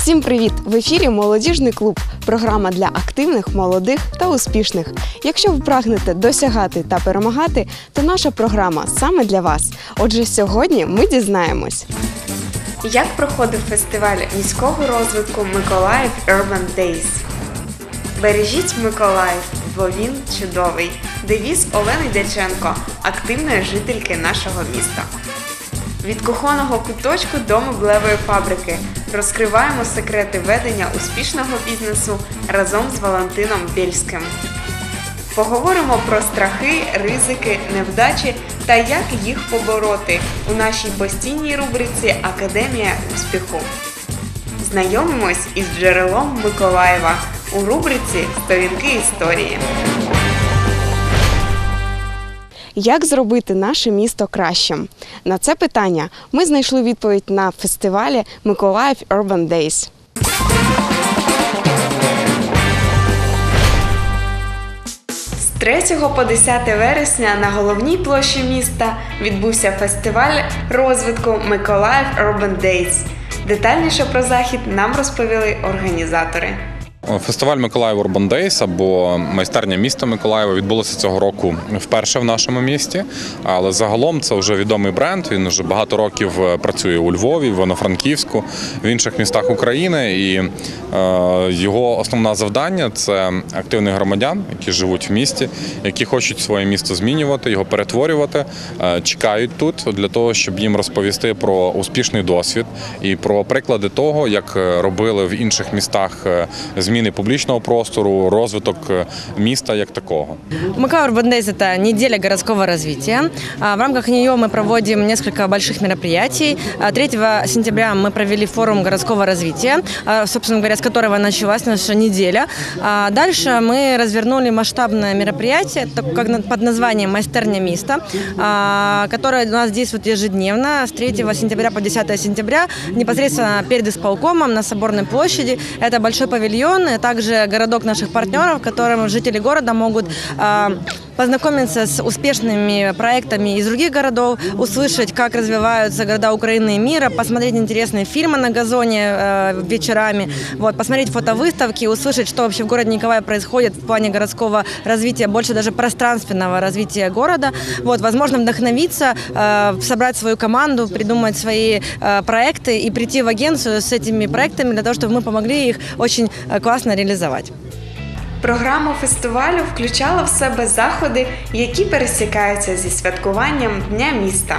Всім привіт! В ефірі «Молодіжний клуб» – програма для активних, молодих та успішних. Якщо ви прагнете досягати та перемагати, то наша програма саме для вас. Отже, сьогодні ми дізнаємось. Як проходив фестиваль міського розвитку «Миколаїв Urban Days»? Бережіть Миколаїв, бо він чудовий. Девіз Олени Дяченко, активної жительки нашого міста. Від кухонного куточку до меблевої фабрики розкриваємо секрети ведення успішного бізнесу разом з Валентином Бєльським. Поговоримо про страхи, ризики, невдачі та як їх побороти у нашій постійній рубриці «Академія успіху». Знайомимось із джерелом Миколаєва у рубриці «Сторінки історії». Як зробити наше місто кращим? На це питання ми знайшли відповідь на фестивалі «Миколаїв Urban Days». З 3 по 10 вересня на головній площі міста відбувся фестиваль розвитку «Миколаїв Urban Days». Детальніше про захід нам розповіли організатори. Фестиваль «Миколаїв Urban Days» або майстерня міста Миколаєва відбулося цього року вперше в нашому місті, але загалом це вже відомий бренд, він вже багато років працює у Львові, в Івано-Франківську, в інших містах України, і його основне завдання – це активних громадян, які живуть в місті, які хочуть своє місто змінювати, його перетворювати, чекають тут для того, щоб їм розповісти про успішний досвід і про приклади того, як робили в інших містах зміни публичного простору, розвиток места как такого. Миколаїв Urban Days – это неделя городского развития. В рамках нее мы проводим несколько больших мероприятий. 3 сентября мы провели форум городского развития, собственно говоря, с которого началась наша неделя. Дальше мы развернули масштабное мероприятие под названием «Майстерня міста», которое у нас действует ежедневно с 3 сентября по 10 сентября непосредственно перед исполкомом на Соборной площади. Это большой павильон, также городок наших партнеров, в котором жители города могут познакомиться с успешными проектами из других городов, услышать, как развиваются города Украины и мира, посмотреть интересные фильмы на газоне вечерами, посмотреть фотовыставки, услышать, что вообще в городе Николаев происходит в плане городского развития, больше даже пространственного развития города. Возможно, вдохновиться, собрать свою команду, придумать свои проекты и прийти в агенцию с этими проектами для того, чтобы мы помогли их очень классно реализовать. Програма фестивалю включала в себе заходи, які пересікаються зі святкуванням Дня міста.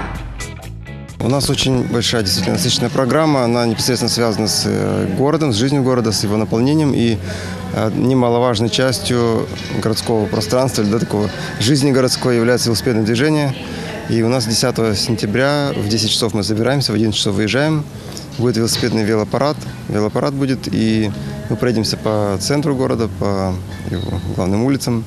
У нас очень большая, действительно насыщенная программа, она непосредственно связана с городом, с жизнью города, с его наполнением, и немаловажной частью городского пространства, или такого жизни городской является велосипедное движение. И у нас 10 сентября в 10 часов мы собираемся, в 11 часов выезжаем. Будет велосипедный велопарад. Велопарад будет, и мы пройдемся по центру города, по его главным улицам.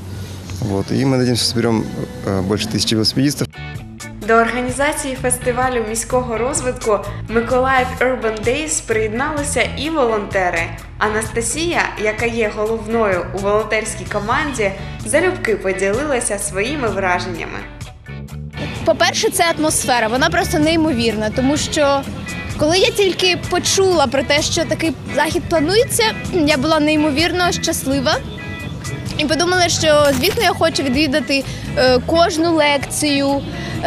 И мы надеемся, что соберем больше 1000 велосипедистов. До організації фестивалю міського розвитку «Миколаїв Urban Days» приєдналися і волонтери. Анастасія, яка є головною у волонтерській команді, залюбки поділилася своїми враженнями. По-перше, це атмосфера, вона просто неймовірна, тому що коли я тільки почула про те, що такий захід планується, я була неймовірно щаслива і подумала, що, звісно, я хочу відвідати кожну лекцію,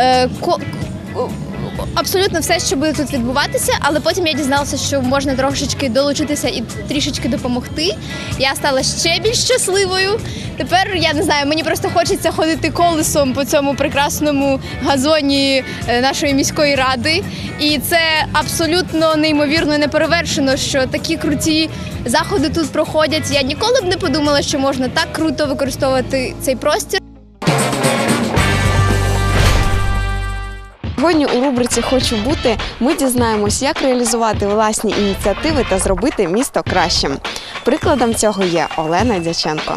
абсолютно все, що буде тут відбуватися, але потім я дізналася, що можна трошечки долучитися і трішечки допомогти. Я стала ще більш щасливою. Тепер, я не знаю, мені просто хочеться ходити колесом по цьому прекрасному газоні нашої міської ради. І це абсолютно неймовірно, неперевершено, що такі круті заходи тут проходять. Я ніколи б не подумала, що можна так круто використовувати цей простір. Сьогодні у рубриці «Хочу бути» ми дізнаємось, як реалізувати власні ініціативи та зробити місто кращим. Прикладом цього є Олена Дяченко.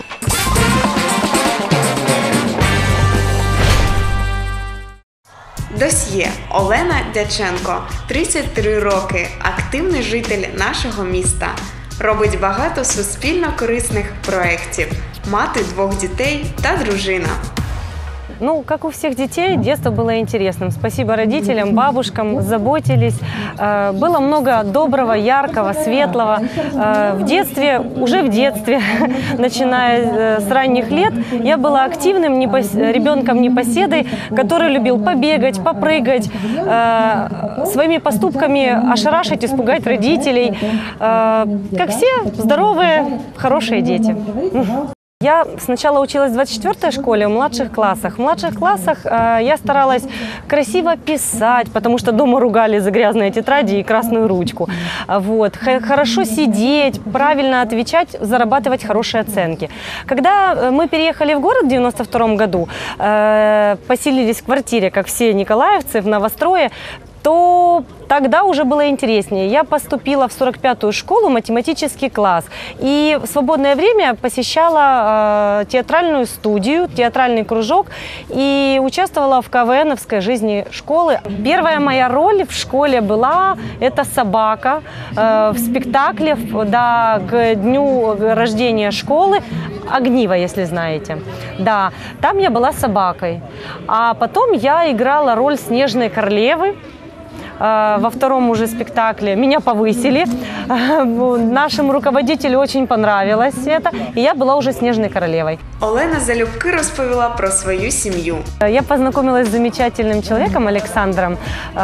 Досьє. Олена Дяченко, 33 роки, активний житель нашого міста. Робить багато суспільно корисних проєктів. Мати 2 дітей та дружина. Ну, как у всех детей, детство было интересным. Спасибо родителям, бабушкам, заботились. Было много доброго, яркого, светлого. В детстве, уже в детстве, начиная с ранних лет, я была активным ребенком-непоседой, который любил побегать, попрыгать, своими поступками ошарашить, испугать родителей. Как все здоровые, хорошие дети. Я сначала училась в 24-й школе, в младших классах. В младших классах я старалась красиво писать, потому что дома ругали за грязные тетради и красную ручку. Вот. Хорошо сидеть, правильно отвечать, зарабатывать хорошие оценки. Когда мы переехали в город в 92-м году, поселились в квартире, как все николаевцы, в новострое, то тогда уже было интереснее. Я поступила в 45-ю школу, математический класс. И в свободное время посещала театральную студию, театральный кружок и участвовала в КВНовской жизни школы. Первая моя роль в школе была «Это собака» в спектакле к дню рождения школы. «Огниво», если знаете. Да, там я была собакой. А потом я играла роль Снежной королевы. Во втором уже спектакле меня повысили. Нашему руководителю очень понравилось это. И я была уже Снежной королевой. Олена залюбки розповіла про свою сім'ю. Я познакомилась с замечательным человеком Александром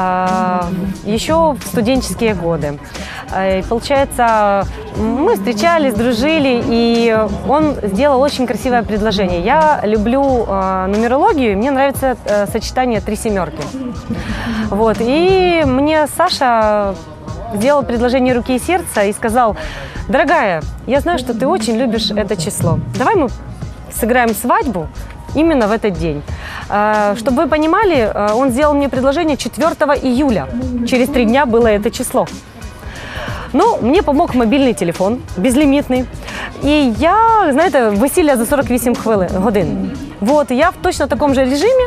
еще в студенческие годы. И, получается, мы встречались, дружили, и он сделал очень красивое предложение. Я люблю нумерологию, и мне нравится сочетание 3 семерки. Вот. И мне Саша сделал предложение руки и сердца и сказал: дорогая, я знаю, что ты очень любишь это число. Давай мы сыграем свадьбу именно в этот день. Чтобы вы понимали, он сделал мне предложение 4 июля. Через 3 дня было это число. Ну, мне помог мобільний телефон, безлімітний. І я, знаєте, весілля за 48 годин. Вот, я в точно таком же режиме,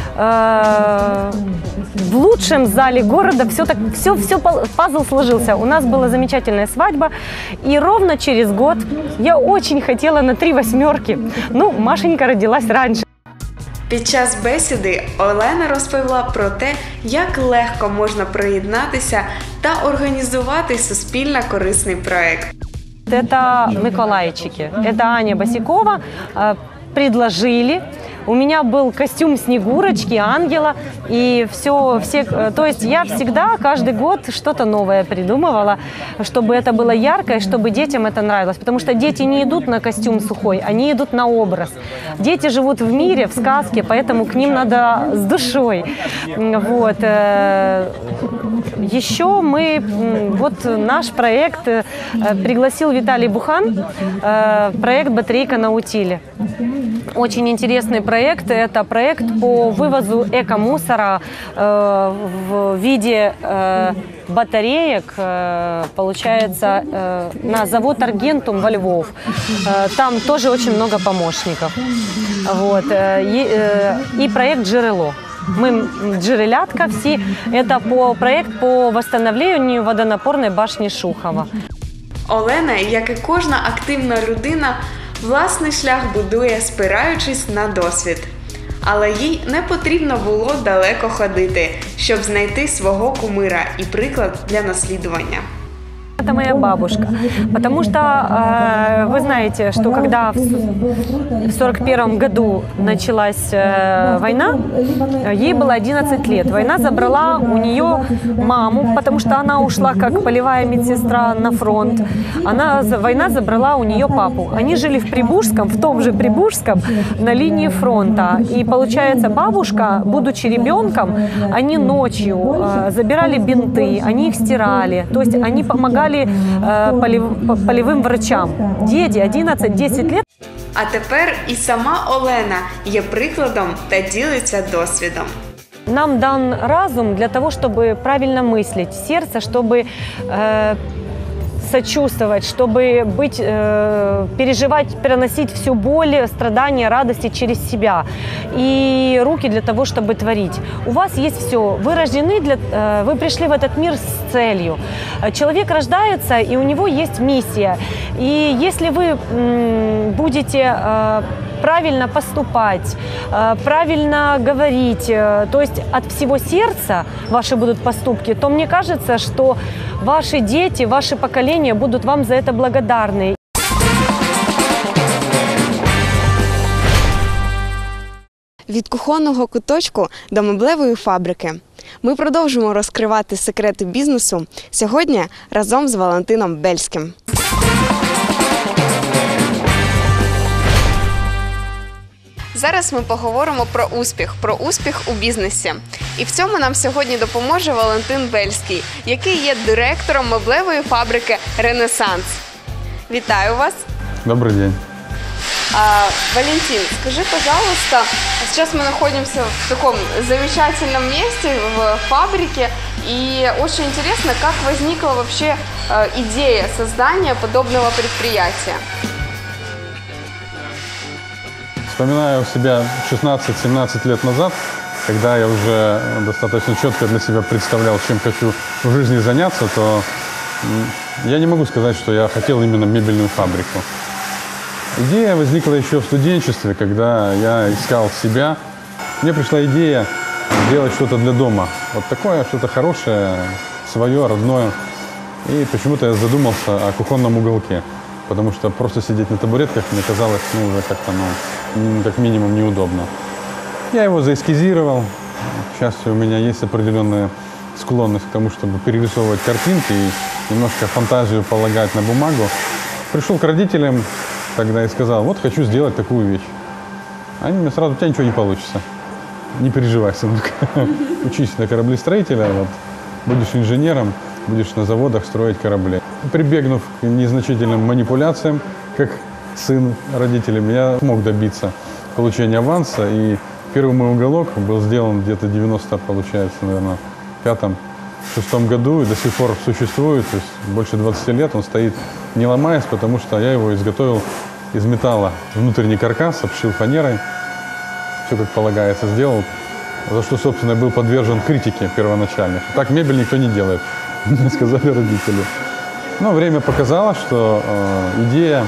в лучшем зале города, все пазл сложился. У нас была замечательная свадьба, и ровно через год я очень хотела на 3 восьмерки. Ну, Машенька родилась раньше. Під час бесіди Олена розповіла про те, як легко можна приєднатися та організувати суспільно корисний проект. Это Миколайчики. Это Аня Босикова предложили. У меня был костюм Снегурочки, ангела, и то есть я всегда, каждый год что-то новое придумывала, чтобы это было ярко, и чтобы детям это нравилось. Потому что дети не идут на костюм сухой, они идут на образ. Дети живут в мире, в сказке, поэтому к ним надо с душой. Вот. Еще наш проект пригласил Виталий Бухан, проект «Батарейка на утиле». Очень интересный проект. Это проект по вывозу эко-мусора в виде батареек, получается, на завод «Аргентум» во Львов. Там тоже очень много помощников. Вот. И проект «Джерело». Мы джерелятка все. Это проект по восстановлению водонапорной башни Шухова. Олена, як і кожна активна людина, власний шлях будує, спираючись на досвід. Але їй не потрібно було далеко ходити, щоб знайти свого кумира і приклад для наслідування. Это моя бабушка, потому что вы знаете, что когда в 1941 году началась война, ей было 11 лет. Война забрала у нее маму, потому что она ушла как полевая медсестра на фронт. Война забрала у нее папу. Они жили в Прибужском, в том же Прибужском, на линии фронта. И получается, бабушка, будучи ребенком, они ночью забирали бинты, они их стирали, то есть они помогали полевым врачам. Дети 11-10 лет. А тепер і сама Олена є прикладом та ділиться досвідом. Нам дан разум для того, чтобы правильно мыслить, сердце, чтобы сочувствовать, чтобы переживать, переносить всю боль, страдания, радости через себя. И руки для того, чтобы творить. У вас есть все. Вы рождены, вы пришли в этот мир с целью. Человек рождается, и у него есть миссия. И если вы будете правильно поступать, правильно говорить, то есть от всего сердца ваши будут поступки, то мне кажется, что ваши дети, ваше поколение будут вам за это благодарны. Від кухонного куточку до меблевої фабрики. Ми продовжимо розкривати секрети бізнесу сьогодні разом з Валентином Бельським. Зараз ми поговоримо про успіх у бізнесі. І в цьому нам сьогодні допоможе Валентин Бельський, який є директором меблевої фабрики «Ренесанс». Вітаю вас! Добрый день. Валентин, скажи, пожалуйста, сейчас мы находимся в таком замечательном месте, в фабрике, и очень интересно, как возникла вообще идея создания подобного предприятия. Вспоминаю себя 16-17 лет назад, когда я уже достаточно четко для себя представлял, чем хочу в жизни заняться, то я не могу сказать, что я хотел именно мебельную фабрику. Идея возникла еще в студенчестве, когда я искал себя. Мне пришла идея сделать что-то для дома. Вот такое, что-то хорошее, свое, родное. И почему-то я задумался о кухонном уголке. Потому что просто сидеть на табуретках мне казалось, уже как-то, как минимум неудобно. Я его заэскизировал. К счастью, у меня есть определенная склонность к тому, чтобы перерисовывать картинки и немножко фантазию полагать на бумагу. Пришел к родителям тогда и сказал, вот хочу сделать такую вещь. Они мне сразу, у тебя ничего не получится. Не переживай, сынок. Учись на кораблестроителя, вот, будешь инженером, будешь на заводах строить корабли. Прибегнув к незначительным манипуляциям, как сын родителям, я смог добиться получения аванса. И первый мой уголок был сделан где-то в 90, получается, наверное, 5-6 году и до сих пор существует. То есть больше 20 лет он стоит, не ломаясь, потому что я его изготовил из металла. Внутренний каркас обшил фанерой. Все как полагается сделал. За что, собственно, был подвержен критике первоначальной. Так мебель никто не делает, мне сказали родители. Но время показало, что идея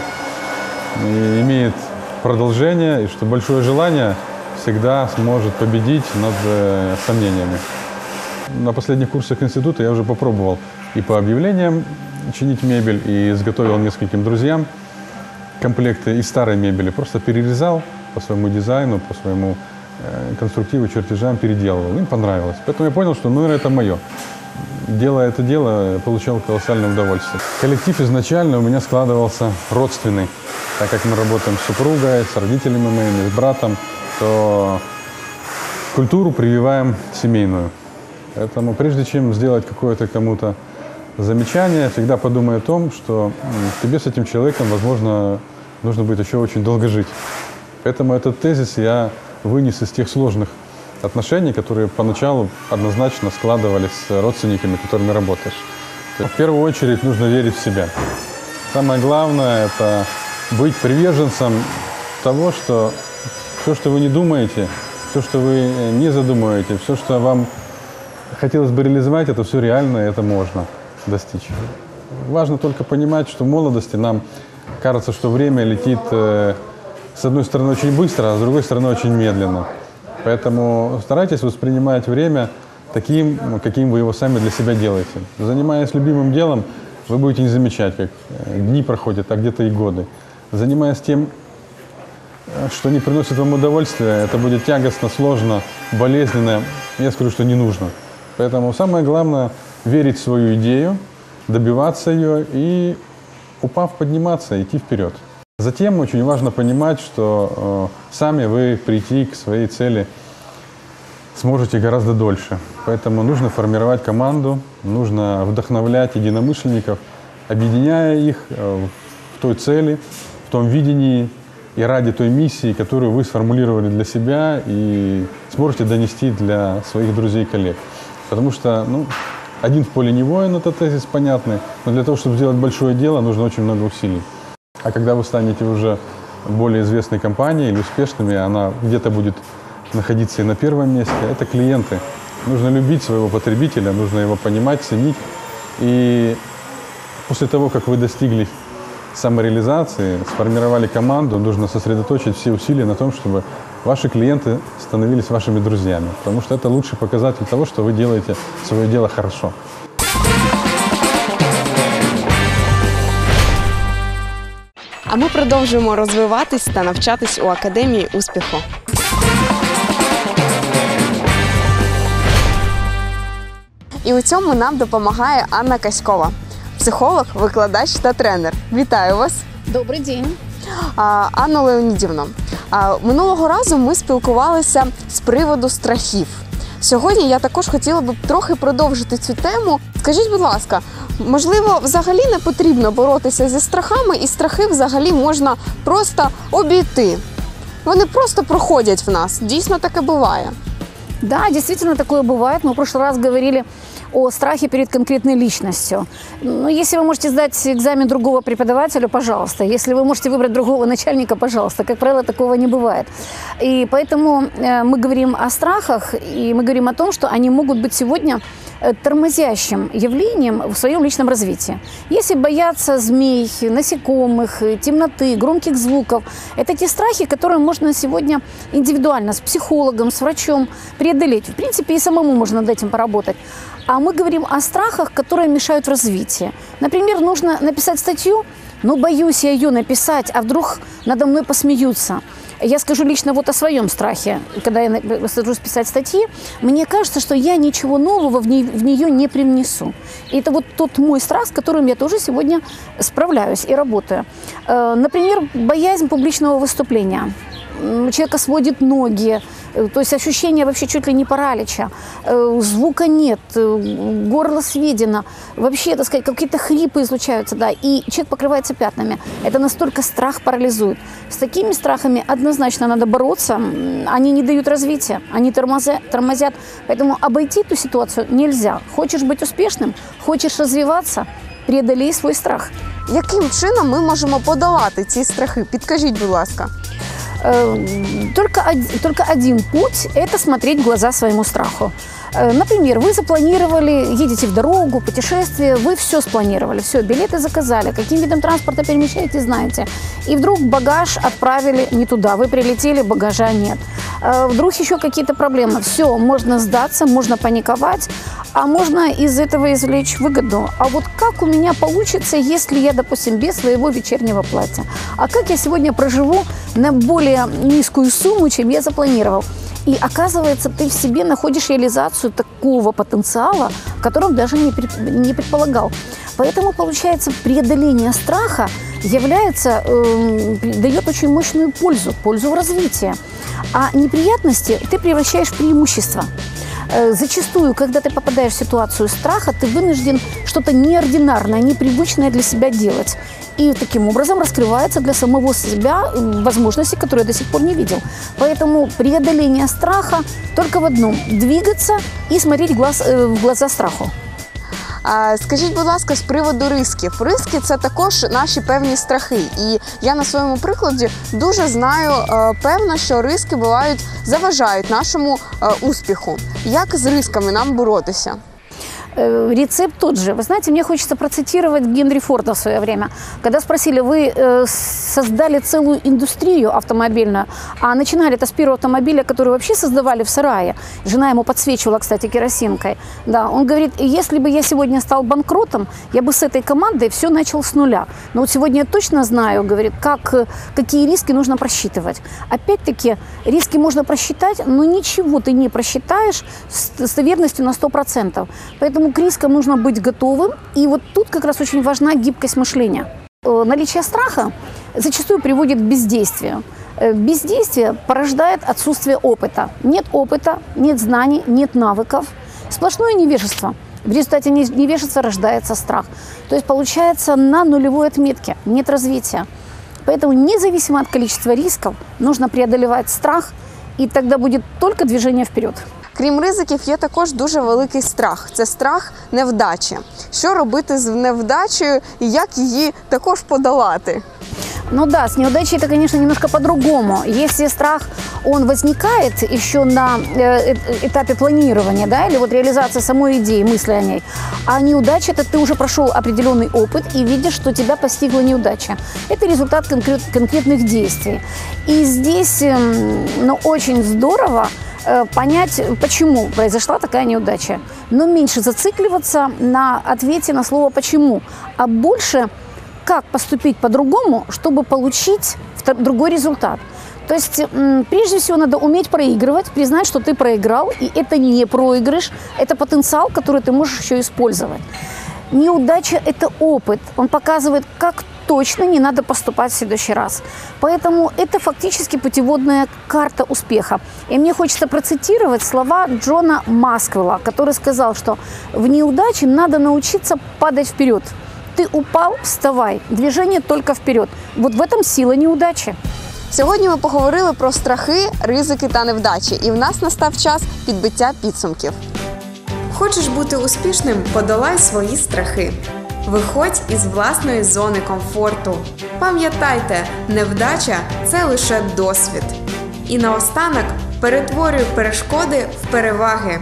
имеет продолжение и что большое желание всегда сможет победить над сомнениями. На последних курсах института я уже попробовал и по объявлениям чинить мебель, и изготовил нескольким друзьям комплекты из старой мебели. Просто перерезал по своему дизайну, по своему конструктиву, чертежам, переделывал. Им понравилось. Поэтому я понял, что, наверное, это мое. Делая это дело, получал колоссальное удовольствие. Коллектив изначально у меня складывался родственный. Так как мы работаем с супругой, с родителями моими, с братом, то культуру прививаем семейную. Поэтому прежде чем сделать какое-то кому-то замечание, всегда подумай о том, что тебе с этим человеком, возможно, нужно будет еще очень долго жить. Поэтому этот тезис я вынес из тех сложных отношений, которые поначалу однозначно складывались с родственниками, с которыми работаешь. В первую очередь нужно верить в себя. Самое главное – это быть приверженцем того, что все, что вы не думаете, все, что вы не задумываете, все, что вам хотелось бы реализовать, это все реально, и это можно достичь. Важно только понимать, что в молодости нам кажется, что время летит с одной стороны очень быстро, а с другой стороны очень медленно. Поэтому старайтесь воспринимать время таким, каким вы его сами для себя делаете. Занимаясь любимым делом, вы будете не замечать, как дни проходят, а где-то и годы. Занимаясь тем, что не приносит вам удовольствия, это будет тягостно, сложно, болезненно. Я скажу, что не нужно. Поэтому самое главное – верить в свою идею, добиваться ее и, упав, подниматься, идти вперед. Затем очень важно понимать, что сами вы прийти к своей цели сможете гораздо дольше. Поэтому нужно формировать команду, нужно вдохновлять единомышленников, объединяя их в той цели, в том видении и ради той миссии, которую вы сформулировали для себя и сможете донести для своих друзей и коллег. Потому что один в поле не воин, это тезис понятный, но для того, чтобы сделать большое дело, нужно очень много усилий. А когда вы станете уже более известной компанией или успешными, она где-то будет находиться и на первом месте, это клиенты. Нужно любить своего потребителя, нужно его понимать, ценить. И после того, как вы достигли самореализации, сформировали команду, нужно сосредоточить все усилия на том, чтобы ваши клиенты становились вашими друзьями, потому что это лучший показатель того, что вы делаете свое дело хорошо. А ми продовжуємо розвиватись та навчатись у Академії успіху. І у цьому нам допомагає Анна Каськова, психолог, викладач та тренер. Вітаю вас! Добрий день. Анно Леонідівно, минулого разу ми спілкувалися з приводу страхів. Сьогодні я також хотіла б трохи продовжити цю тему. Скажіть, будь ласка, можливо, взагалі не потрібно боротися зі страхами, і страхи взагалі можна просто обійти? Вони просто проходять в нас. Дійсно таке буває? Да, действительно такое бывает. Мы в прошлый раз говорили о страхе перед конкретной личностью. Ну, если вы можете сдать экзамен другого преподавателя, пожалуйста. Если вы можете выбрать другого начальника, пожалуйста. Как правило, такого не бывает. И поэтому мы говорим о страхах, и мы говорим о том, что они могут быть сегодня тормозящим явлением в своем личном развитии. Если бояться змей, насекомых, темноты, громких звуков, это те страхи, которые можно сегодня индивидуально с психологом, с врачом преодолеть. В принципе, и самому можно над этим поработать. А мы говорим о страхах, которые мешают в развитии. Например, нужно написать статью, но боюсь я ее написать, а вдруг надо мной посмеются. Я скажу лично вот о своем страхе. Когда я сажусь писать статьи, мне кажется, что я ничего нового в нее не привнесу. И это вот тот мой страх, с которым я тоже сегодня справляюсь и работаю. Например, боязнь публичного выступления. Человека сводит ноги, то есть ощущение вообще чуть ли не паралича, звука нет, горло сведено, вообще, так сказать, какие-то хрипы излучаются, да, и человек покрывается пятнами. Это настолько страх парализует. С такими страхами однозначно надо бороться, они не дают развития, они тормозят, поэтому обойти эту ситуацию нельзя. Хочешь быть успешным, хочешь развиваться, преодолей свой страх. Яким чином ми можемо подолати ці страхи? Підкажіть, будь ласка. Только один путь – это смотреть в глаза своему страху. Например, вы запланировали, едете в дорогу, путешествие, вы все спланировали, все, билеты заказали, каким видом транспорта перемещаетесь, знаете. И вдруг багаж отправили не туда, вы прилетели, багажа нет. Вдруг еще какие-то проблемы. Все, можно сдаться, можно паниковать, а можно из этого извлечь выгоду. А вот как у меня получится, если я, допустим, без своего вечернего платья? А как я сегодня проживу на более низкую сумму, чем я запланировал? И оказывается, ты в себе находишь реализацию такого потенциала, которым даже не предполагал. Поэтому, получается, преодоление страха дает очень мощную пользу в развитии. А неприятности ты превращаешь в преимущество. Зачастую, когда ты попадаешь в ситуацию страха, ты вынужден что-то неординарное, непривычное для себя делать. И таким образом раскрывается для самого себя возможности, которые я до сих пор не видел. Поэтому преодоление страха только в одном – двигаться и смотреть в глаза страху. Скажіть, будь ласка, з приводу ризиків. Ризики – це також наші певні страхи. І я на своєму прикладі дуже знаю, певно, що ризики заважають нашому успіху. Як з ризиками нам боротися? Рецепт тот же. Вы знаете, мне хочется процитировать Генри Форда в свое время. Когда спросили, вы создали целую индустрию автомобильную, а начинали это с первого автомобиля, который вообще создавали в сарае. Жена ему подсвечивала, кстати, керосинкой. Да, он говорит, если бы я сегодня стал банкротом, я бы с этой командой все начал с нуля. Но вот сегодня я точно знаю, говорит, какие риски нужно просчитывать. Опять-таки, риски можно просчитать, но ничего ты не просчитаешь с верностью на 100%. Поэтому к рискам нужно быть готовым. И вот тут как раз очень важна гибкость мышления. Наличие страха зачастую приводит к бездействию. Бездействие порождает отсутствие опыта. Нет опыта, нет знаний, нет навыков. Сплошное невежество. В результате невежества рождается страх. То есть получается на нулевой отметке, нет развития. Поэтому независимо от количества рисков нужно преодолевать страх, и тогда будет только движение вперед. Крім ризиків, є також дуже великий страх. Це страх невдачі. Що робити з невдачею і як її також подолати? Ну да, с неудачей это, конечно, немножко по-другому. Если страх, он возникает еще на этапе планирования, да, или вот реализации самой идеи, мысли о ней, а неудача – это ты уже прошел определенный опыт и видишь, что тебя постигла неудача. Это результат конкретных действий. И здесь, ну, очень здорово понять, почему произошла такая неудача. Но меньше зацикливаться на ответе на слово «почему», а больше как поступить по-другому, чтобы получить другой результат. То есть, прежде всего, надо уметь проигрывать, признать, что ты проиграл, и это не проигрыш, это потенциал, который ты можешь еще использовать. Неудача – это опыт, он показывает, как точно не надо поступать в следующий раз. Поэтому это фактически путеводная карта успеха. И мне хочется процитировать слова Джона Масквелла, который сказал, что в неудаче надо научиться падать вперед. Ты упал, вставай. Движение только вперед. Вот в этом сила неудачи. Сьогодні ми поговорили про страхи, ризики та невдачі. І в нас настав час підбиття підсумків. Хочеш бути успішним – подолай свої страхи. Виходь із власної зони комфорту. Пам'ятайте, невдача – це лише досвід. І наостанок перетворюй перешкоди в переваги.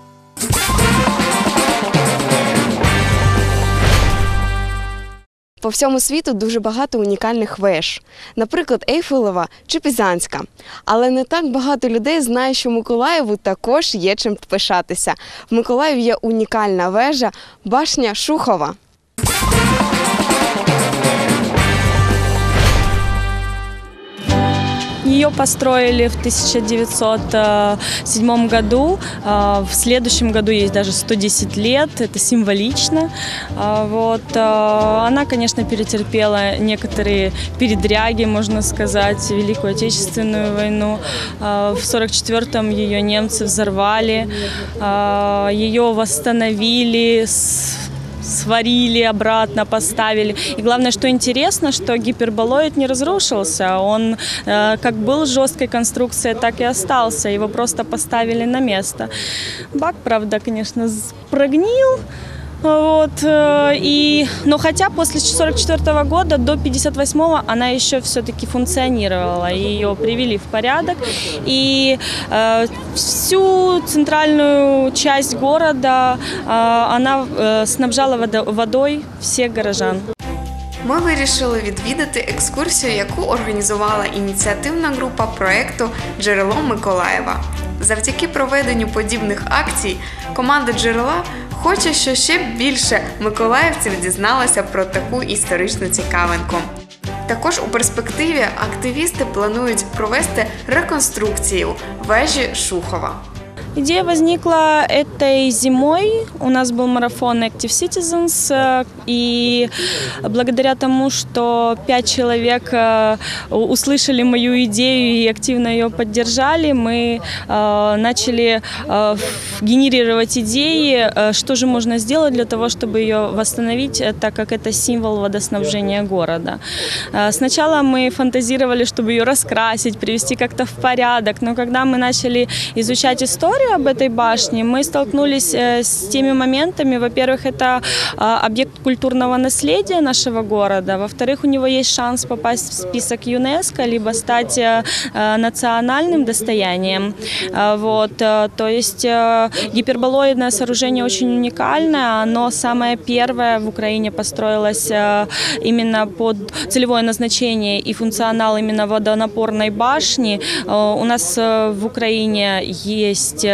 По всьому світу дуже багато унікальних веж. Наприклад, Ейфелева чи Пізанська. Але не так багато людей знає, що Миколаєву також є чим пишатися. В Миколаєві є унікальна вежа – башня Шухова. Ее построили в 1907 году. В следующем году ей даже 110 лет. Это символично. Она, конечно, перетерпела некоторые передряги, можно сказать, Великую Отечественную войну. В 1944-м ее немцы взорвали. Ее восстановили, сварили обратно, поставили. И главное, что интересно, что гиперболоид не разрушился. Он как был жесткой конструкцией, так и остался. Его просто поставили на место. Бак, правда, конечно, прогнил. Но хотя после 1944 года до 1958 она еще все-таки функционировала. Ее привели в порядок. И всю центральную часть города она снабжала водой всех горожан. Ми вирішили відвідати екскурсію, яку організувала ініціативна група проєкту «Джерело Миколаєва». Завдяки проведенню подібних акцій команда «Джерела» хоче, що ще більше миколаївців дізналося про таку історичну цікавинку. Також у перспективі активісти планують провести реконструкцію вежі Шухова. Идея возникла этой зимой. У нас был марафон Active Citizens, и благодаря тому, что 5 человек услышали мою идею и активно ее поддержали, мы начали генерировать идеи, что же можно сделать для того, чтобы ее восстановить, так как это символ водоснабжения города. Сначала мы фантазировали, чтобы ее раскрасить, привести как-то в порядок, но когда мы начали изучать историю об этой башне, мы столкнулись с теми моментами. Во-первых, это объект культурного наследия нашего города. Во-вторых, у него есть шанс попасть в список ЮНЕСКО, либо стать национальным достоянием. То есть гиперболоидное сооружение очень уникальное. Оно самое первое в Украине построилось именно под целевое назначение и функционал именно водонапорной башни. У нас в Украине есть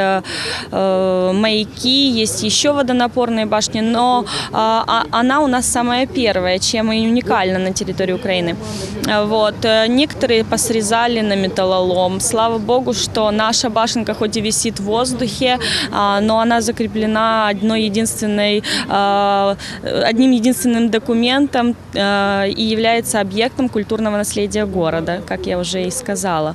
маяки, есть еще водонапорные башни, но она у нас самая первая, чем и уникальна на территории Украины. Некоторые посрезали на металлолом. Слава богу, что наша башенка хоть и висит в воздухе, но она закреплена одним единственным документом и является объектом культурного наследия города, как я уже и сказала.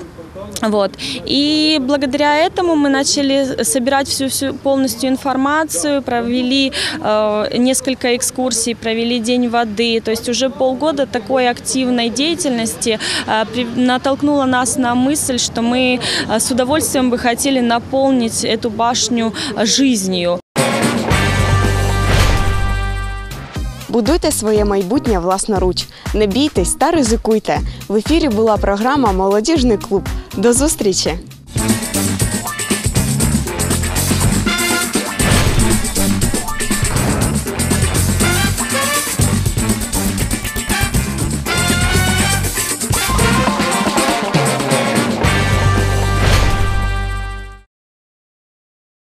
И благодаря этому мы начали собирать всю полностью информацию, провели несколько экскурсий, провели День воды. То есть уже полгода такой активной деятельности натолкнуло нас на мысль, что мы с удовольствием бы хотели наполнить эту башню жизнью. Будуйте своє майбутнє власноруч. Не бійтесь та ризикуйте. В ефірі була програма «Молодіжний клуб». До зустрічі!